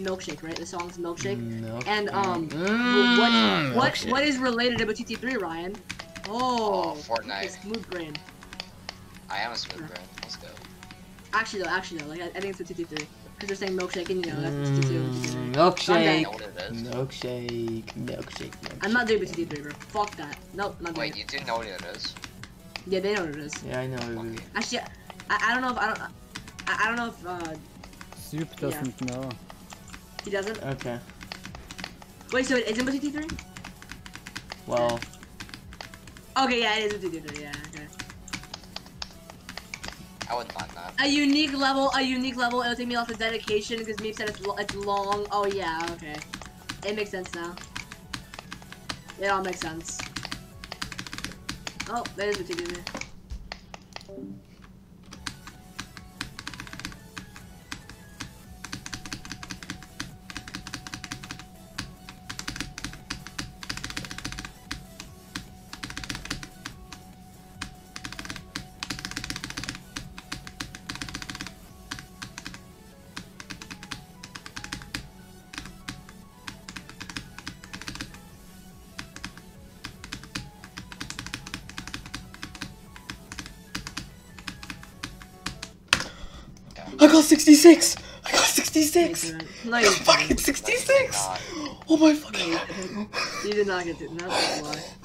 Milkshake, right? The song's Milkshake. Milkshake. And what is related to TT3, Ryan? Oh, Fortnite. Smooth brain. I am a smooth brain. Let's go. Actually though, like I think it's with TT3 because they're saying milkshake, and you know that's TT2. Milkshake. Milkshake. I'm not doing with TT3, bro. Fuck that. Nope, not doing. Wait, you do know what it is? Yeah, they know what it is. Yeah, I know what it is. Actually, I don't know if I don't know if Soup doesn't know. He doesn't. Okay. Wait, so it isn't with TT3? Well. Okay, yeah, it is with TT3. Yeah, okay. I wouldn't mind that. A unique level. It'll take me off the dedication because Meep said it's long. Oh yeah, okay. It makes sense now. It all makes sense. Oh, that is what you do there. I got 66! I got 66! No, I got fucking 66! Oh my fucking god. You did not get to. That's a lie.